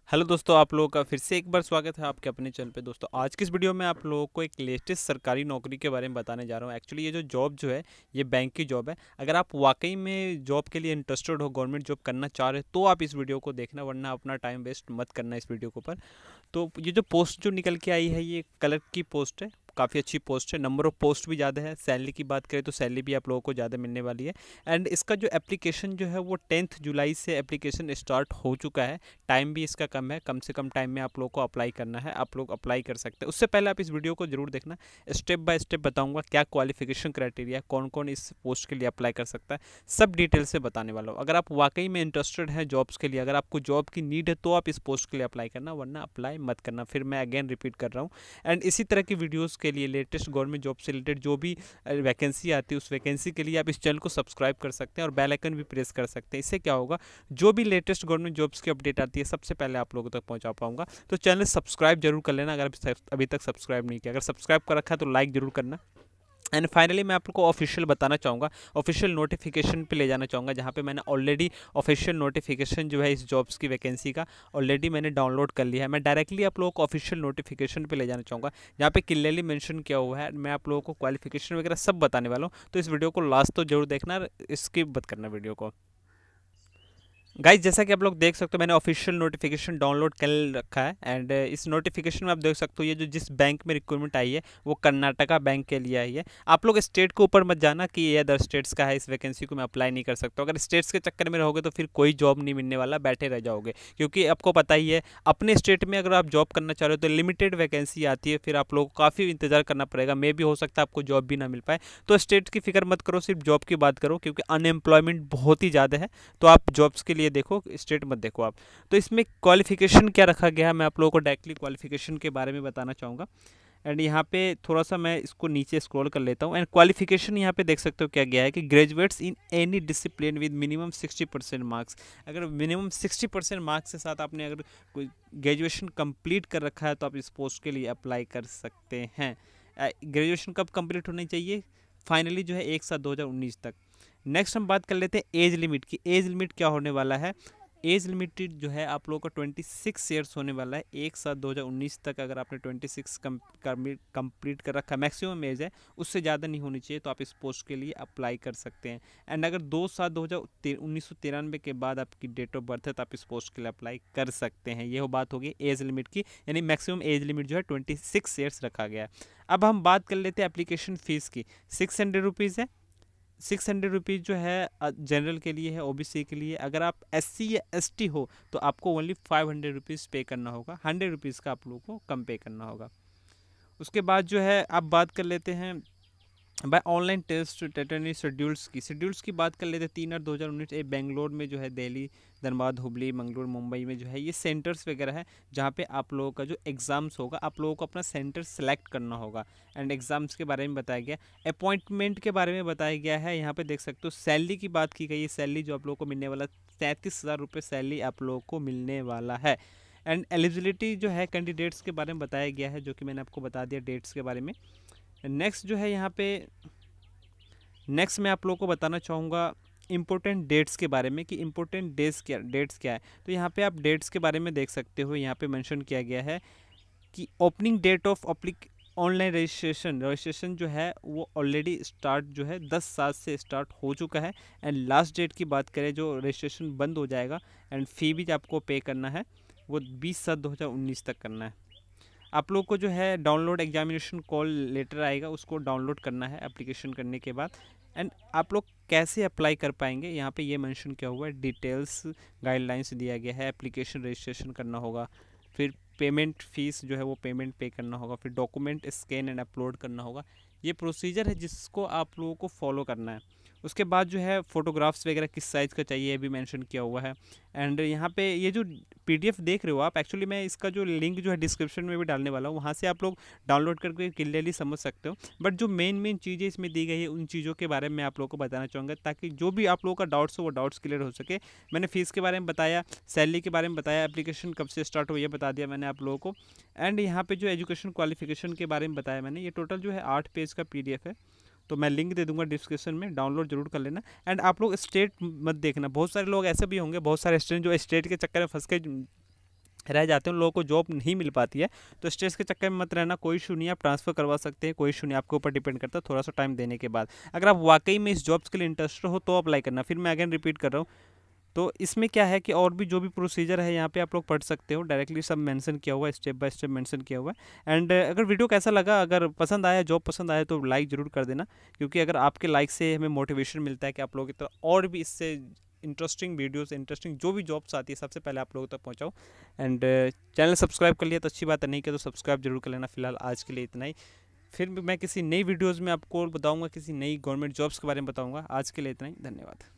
Hello दोस्तों, आप लोगों का फिर से एक बार स्वागत है आपके अपने चैनल पे। दोस्तों, आज की इस वीडियो में आप लोगों को एक लेटेस्ट सरकारी नौकरी के बारे में बताने जा रहा हूँ। एक्चुअली ये जो जॉब जो है, ये बैंक की जॉब है। अगर आप वाकई में जॉब के लिए इंटरेस्टेड हो, गवर्नमेंट जॉब करना चाह रहे हो, तो आप इस वीडियो को देखना, वरना अपना टाइम वेस्ट मत करना इस वीडियो के ऊपर। तो ये जो पोस्ट जो निकल के आई है, ये क्लर्क की पोस्ट है। काफ़ी अच्छी पोस्ट है, नंबर ऑफ पोस्ट भी ज़्यादा है। सैलरी की बात करें तो सैलरी भी आप लोगों को ज़्यादा मिलने वाली है। एंड इसका जो एप्लीकेशन जो है वो 10 जुलाई से एप्लीकेशन स्टार्ट हो चुका है। टाइम भी इसका कम है, कम से कम टाइम में आप लोग को अप्लाई करना है, आप लोग अप्लाई कर सकते हैं। उससे पहले आप इस वीडियो को जरूर देखना, स्टेप बाय स्टेप बताऊंगा क्या क्वालिफिकेशन क्राइटेरिया, कौन कौन इस पोस्ट के लिए अप्लाई कर सकता है, सब डिटेल से बताने वाला हूँ। अगर आप वाकई में इंटरेस्टेड हैं जॉब्स के लिए, अगर आपको जॉब की नीड है, तो आप इस पोस्ट के लिए अप्लाई करना, वरना अप्लाई मत करना। फिर मैं अगेन रिपीट कर रहा हूँ। एंड इसी तरह की वीडियोज़ के लिए, लेटेस्ट गवर्नमेंट जॉब से रिलेटेड जो भी वैकेंसी आती है, उस वैकेंसी के लिए आप इस चैनल को सब्सक्राइब कर सकते हैं और बेल आइकन भी प्रेस कर सकते हैं। इससे क्या होगा, जो भी लेटेस्ट गवर्नमेंट जॉब्स की अपडेट आती है, सबसे पहले आप लोगों तक पहुंचा पाऊंगा। तो चैनल सब्सक्राइब जरूर कर लेना अगर अभी तक सब्सक्राइब नहीं किया। अगर सब्सक्राइब कर रखा है तो लाइक जरूर करना। एंड फाइनली मैं आप लोग को ऑफिशियल बताना चाहूँगा, ऑफिशियल नोटिफिकेशन पे ले जाना चाहूँगा, जहाँ पे मैंने ऑलरेडी ऑफिशियल नोटिफिकेशन जो है इस जॉब्स की वैकेंसी का ऑलरेडी मैंने डाउनलोड कर लिया है। मैं डायरेक्टली आप लोगों को ऑफिशियल नोटिफिकेशन पे ले जाना चाहूँगा, जहाँ पे क्लियरली मेंशन किया हुआ है। मैं आप लोगों को क्वालिफिकेशन वगैरह सब बताने वाला हूँ। तो इस वीडियो को लास्ट तो जरूर देखना, स्किप मत करना वीडियो को। गाइज, जैसा कि आप लोग देख सकते हो, मैंने ऑफिशियल नोटिफिकेशन डाउनलोड कर रखा है। एंड इस नोटिफिकेशन में आप देख सकते हो, ये जो जिस बैंक में रिक्रूटमेंट आई है वो कर्नाटका बैंक के लिए आई है। आप लोग स्टेट के ऊपर मत जाना कि ये अदर स्टेट्स का है, इस वैकेंसी को मैं अप्लाई नहीं कर सकता। अगर स्टेट्स के चक्कर में रहोगे तो फिर कोई जॉब नहीं मिलने वाला, बैठे रह जाओगे। क्योंकि आपको पता ही है, अपने स्टेट में अगर आप जॉब करना चाह रहे हो तो लिमिटेड वैकेंसी आती है, फिर आप लोग को काफ़ी इंतजार करना पड़ेगा। मे भी हो सकता है आपको जॉब भी ना मिल पाए। तो स्टेट की फिक्र मत करो, सिर्फ जॉब की बात करो, क्योंकि अनएम्प्लॉयमेंट बहुत ही ज़्यादा है। तो आप जॉब्स के लिए देखो, स्टेट मत देखो आप। तो इसमें क्वालिफिकेशन क्या रखा गया है, मैं आप लोगों को डायरेक्टली क्वालिफिकेशन के बारे में बताना चाहूँगा। एंड यहाँ पे थोड़ा सा मैं इसको नीचे स्क्रॉल कर लेता हूँ। एंड क्वालिफिकेशन यहाँ पे देख सकते हो क्या गया है कि graduates in any discipline with minimum 60% marks. अगर मिनिमम 60% मार्क्स के साथ आपने अगर कोई ग्रेजुएशन कंप्लीट कर रखा है, तो आप इस पोस्ट के लिए अप्लाई कर सकते हैं। ग्रेजुएशन कब कंप्लीट होनी चाहिए? फाइनली जो है 1/7/2019 तक। नेक्स्ट हम बात कर लेते हैं एज लिमिट की। एज लिमिट क्या होने वाला है? एज लिमिटेड जो है आप लोगों का 26 ईयर्स होने वाला है। 1/7/2019 तक अगर आपने 26 कंप्लीट कर रखा है, मैक्सिमम एज है, उससे ज़्यादा नहीं होनी चाहिए, तो आप इस पोस्ट के लिए अप्लाई कर सकते हैं। एंड अगर 2/7/1993 के बाद आपकी डेट ऑफ बर्थ है, तो आप इस पोस्ट के लिए अप्लाई कर सकते हैं। ये बात होगी एज लिमिट की, यानी मैक्सिमम एज लिमिट जो है 26 ईयर्स रखा गया है। अब हम बात कर लेते हैं एप्लीकेशन फ़ीस की। 600 रुपीज़ है। 600 रुपीज़ जो है जनरल के लिए है, ओबीसी के लिए। अगर आप एससी या एसटी हो तो आपको ओनली 500 रुपीज़ पे करना होगा, 100 रुपीज़ का आप लोगों को कम पे करना होगा। उसके बाद जो है आप बात कर लेते हैं by online test tentative schedules की बात कर लेते हैं। 3/8/2019 ये बेंगलोर में जो है, दिल्ली, धनबाद, हुबली, मंगलूर, मुंबई में जो है ये सेंटर्स वगैरह है, जहाँ पे आप लोगों का जो एग्ज़ाम्स होगा, आप लोगों को अपना सेंटर सेलेक्ट करना होगा। एंड एग्ज़ाम्स के बारे में बताया गया, अपॉइंटमेंट के बारे में बताया गया है। यहाँ पे देख सकते हो सैलरी की बात की गई है। सैलरी जो आप लोगों को मिलने वाला 33,000 रुपये सैलरी आप लोगों को मिलने वाला है। एंड एलिजिबिलिटी जो है कैंडिडेट्स के बारे में बताया गया है, जो कि मैंने आपको बता दिया डेट्स के बारे में। नेक्स्ट जो है यहाँ पे, नेक्स्ट मैं आप लोगों को बताना चाहूँगा इंपॉर्टेंट डेट्स के बारे में कि इंपॉर्टेंट डेट्स क्या है। तो यहाँ पे आप डेट्स के बारे में देख सकते हो, यहाँ पे मेंशन किया गया है कि opening date of online registration जो है वो ऑलरेडी स्टार्ट जो है 10/7 से स्टार्ट हो चुका है। एंड लास्ट डेट की बात करें, जो रजिस्ट्रेशन बंद हो जाएगा, एंड फ़ी भी आपको पे करना है, वो 20/7/2019 तक करना है। आप लोग को जो है डाउनलोड एग्जामिनेशन कॉल लेटर आएगा, उसको डाउनलोड करना है एप्लीकेशन करने के बाद। एंड आप लोग कैसे अप्लाई कर पाएंगे, यहाँ पे ये मेंशन किया हुआ है, डिटेल्स गाइडलाइंस दिया गया है। एप्लीकेशन रजिस्ट्रेशन करना होगा, फिर पेमेंट फ़ीस जो है वो पेमेंट पे करना होगा, फिर डॉक्यूमेंट स्कैन एंड अपलोड करना होगा। ये प्रोसीजर है जिसको आप लोगों को फॉलो करना है। उसके बाद जो है फ़ोटोग्राफ्स वगैरह किस साइज़ का चाहिए, ये भी मेंशन किया हुआ है। एंड यहाँ पे ये जो पीडीएफ देख रहे हो आप, एक्चुअली मैं इसका जो लिंक जो है डिस्क्रिप्शन में भी डालने वाला हूँ, वहाँ से आप लोग डाउनलोड करके क्लियरली समझ सकते हो। बट जो मेन चीज़ें इसमें दी गई है, उन चीज़ों के बारे में आप लोगों को बताना चाहूँगा, ताकि जो भी आप लोगों का डाउट्स हो वो डाउट्स क्लियर हो सके। मैंने फ़ीस के बारे में बताया, सैलरी के बारे में बताया, एप्लीकेशन कब से स्टार्ट हो ये बता दिया मैंने आप लोगों को। एंड यहाँ पे जो एजुकेशन क्वालिफिकेशन के बारे में बताया मैंने, ये टोटल जो है 8 पेज का पीडीएफ है। तो मैं लिंक दे दूंगा डिस्क्रिप्शन में, डाउनलोड जरूर कर लेना। एंड आप लोग स्टेट मत देखना, बहुत सारे लोग ऐसे भी होंगे, बहुत सारे स्टूडेंट जो स्टेट के चक्कर में फंस के रह जाते हैं, उन लोगों को जॉब नहीं मिल पाती है। तो स्ट्रेस के चक्कर में मत रहना, कोई इशू नहीं है, आप ट्रांसफ़र करवा सकते हैं, कोई इशू नहीं, आपके ऊपर डिपेंड करता है थोड़ा सा टाइम देने के बाद। अगर आप वाकई में इस जॉब्स के लिए इंटरेस्टेड हो तो अप्लाई करना। फिर मैं अगेन रिपीट कर रहा हूँ, तो इसमें क्या है कि और भी जो भी प्रोसीजर है यहाँ पे आप लोग पढ़ सकते हो, डायरेक्टली सब मेंशन किया हुआ है, स्टेप बाय स्टेप मेंशन किया हुआ है। एंड अगर वीडियो कैसा लगा, अगर पसंद आया, जॉब पसंद आया तो लाइक ज़रूर कर देना, क्योंकि अगर आपके लाइक से हमें मोटिवेशन मिलता है कि आप लोगों की तरह और भी इससे इंटरेस्टिंग वीडियोस, इंटरेस्टिंग जो भी जॉब्स आती है सबसे पहले आप लोगों तक पहुँचाओ। एंड चैनल सब्सक्राइब कर लिया तो अच्छी बात है, नहीं किया तो सब्सक्राइब जरूर कर लेना। फिलहाल आज के लिए इतना ही, फिर मैं किसी नई वीडियोज़ में आपको बताऊँगा, किसी नई गवर्नमेंट जॉब्स के बारे में बताऊँगा। आज के लिए इतना ही, धन्यवाद।